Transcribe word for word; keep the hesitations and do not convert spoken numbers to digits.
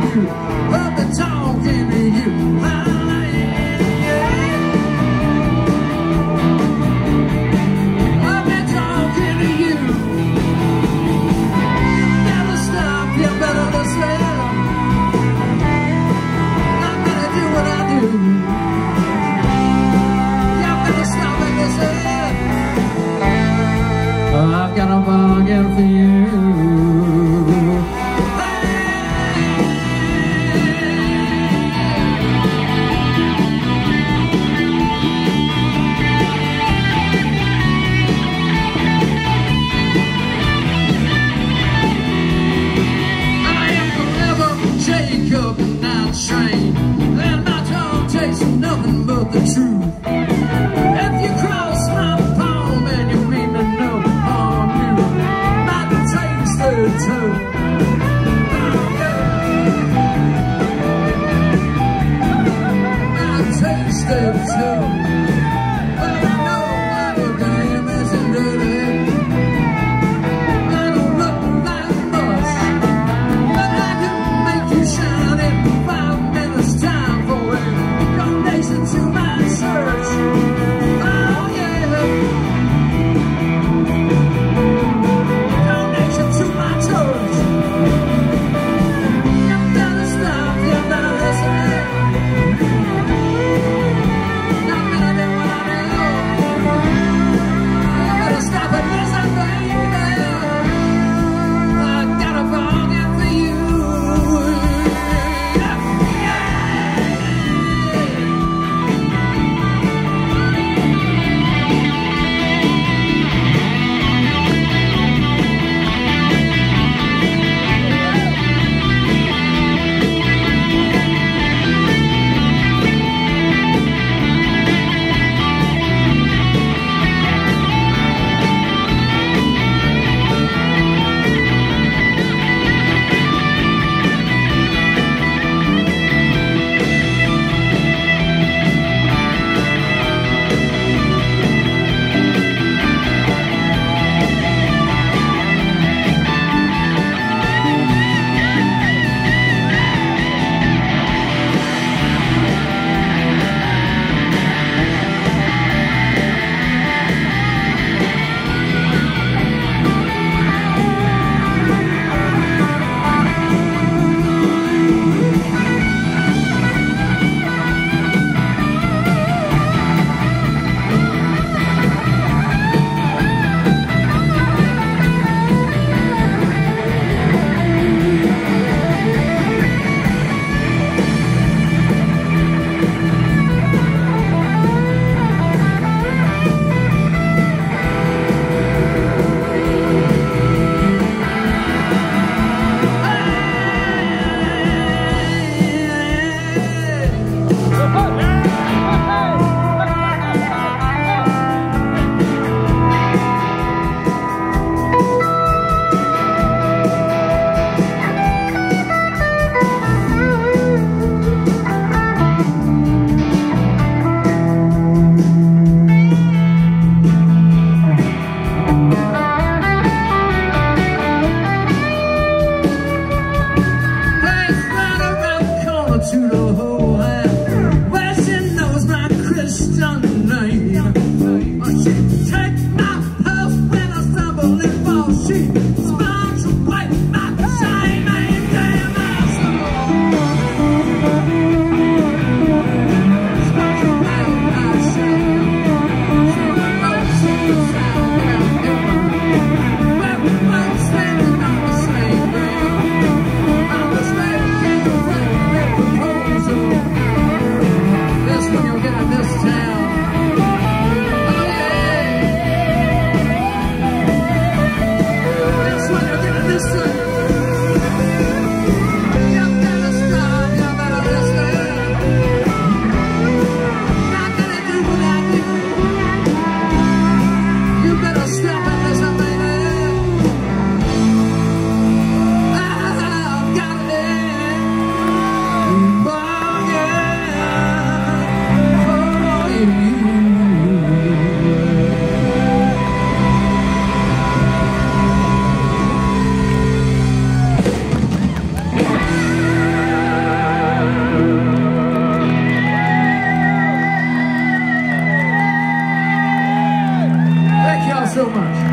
you. I've been talking to you. I've been talking to you. You better stop, you better listen. I'm gonna do what I do. You better stop and listen. I've got a bargain for you. The truth. If you cross my palm and you mean to no harm, you might taste it too. Oh, yeah. Might taste it too. But I know my game isn't dirty. I don't look like much, but I can make you shine in five minutes time for a donation to my church. Oh yeah, donation to my church. You better stop, you better listen. You better do what I do. You better stop and listen, baby. I got a bargain for you. To the whole land, where she knows my Christian name. She take my pulse when I stumble and fall. She smiles to wipe my shame and damn my soul. Smiles to wipe my shame. She knows she's out there. Where we both standing on the same grave. On the same grave. This one you'll get in this town. Oh yeah. This one so much.